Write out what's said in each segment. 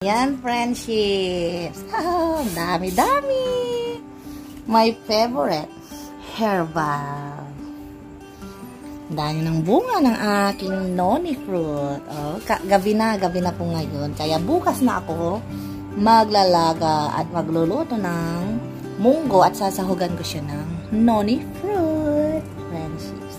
Yan, friendships. Oh, dami-dami. My favorite, herbal. Dami ng bunga ng aking noni fruit. Oh, gabi na po ngayon. Kaya bukas na ako maglalaga at magluluto ng munggo at sasahugan ko siya ng noni fruit. Friendships.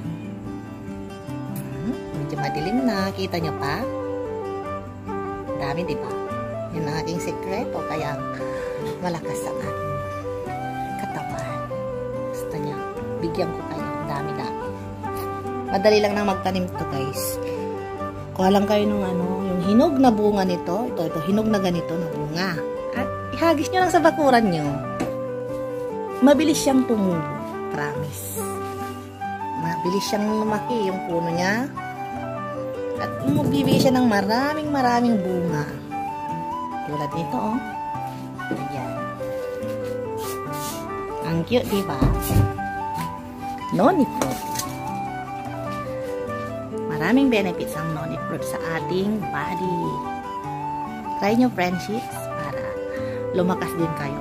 Medyo madilim na. Kita nyo pa? Dami, di ba? Yun ang aking sekreto, kaya malakas ang aking katawan. Gusto niya, bigyan ko kayo. Dami-dami. Madali lang nang magtanim to, guys. Kuha lang kayo ng yung hinog na bunga nito. Ito, hinog na ganito na bunga. At ihagis nyo lang sa bakuran nyo. Mabilis siyang tumubo. Promise. Mabilis siyang lumaki yung puno niya. At bibigay siya ng maraming bunga. Tulad nito, oh. Ayan. Ang cute, diba? Noni fruit. Maraming benefits ang noni fruit sa ating body. Try nyo, friendships, para lumakas din kayo.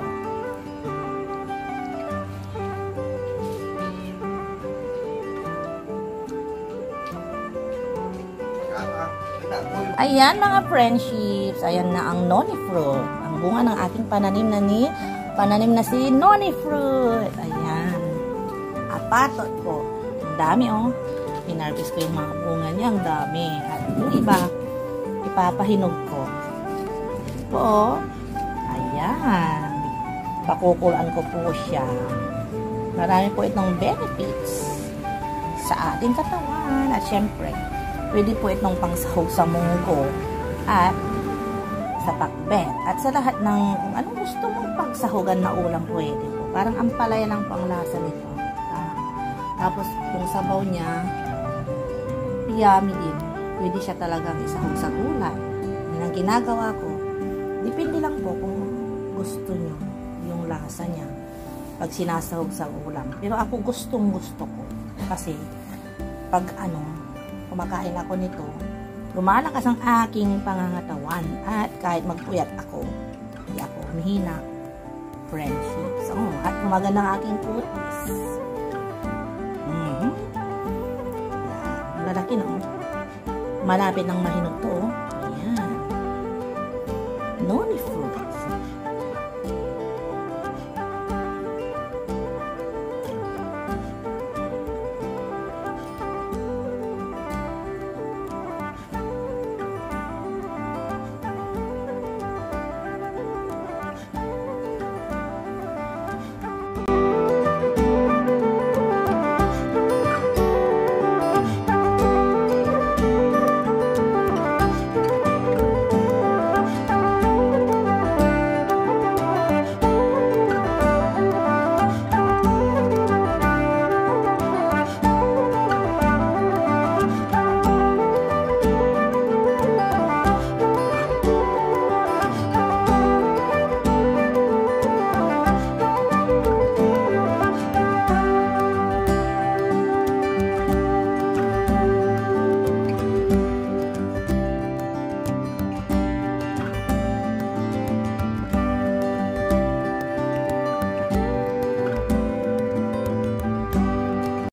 Ayan mga friendships, ayan na ang noni fruit. Ang bunga ng ating pananim na si noni fruit. Ayan. Apatot po. Ang dami, oh. Pinarvest ko yung mga bunga niya. Ang dami. At yung iba, ipapahinog ko. Po, oh. Ayan. Pakukulaan ko po siya. Marami po itong benefits sa ating katawan. At syempre, pwede po itong pangsahog sa munggo at sa pakbet at sa lahat ng kung anong gusto mong pagsahugan na ulam pwede po. Parang ampalaya ng panglasa nito. Tapos yung sabaw niya, yummy din. Pwede siya talagang isahog sa gulay. Yan ang ginagawa ko. Depende lang po kung gusto nyo yung lasa niya pag sinasahog sa ulam. Pero ako gustong gusto ko. Kasi pag kumakain ako nito, lumalakas ang aking pangangatawan at kahit magpuyat ako, hindi ako humihina. Friendships. At gumaganda ang aking kutis. Lalaki na, malapit ng mahinog to. Ayan. Noni fruit.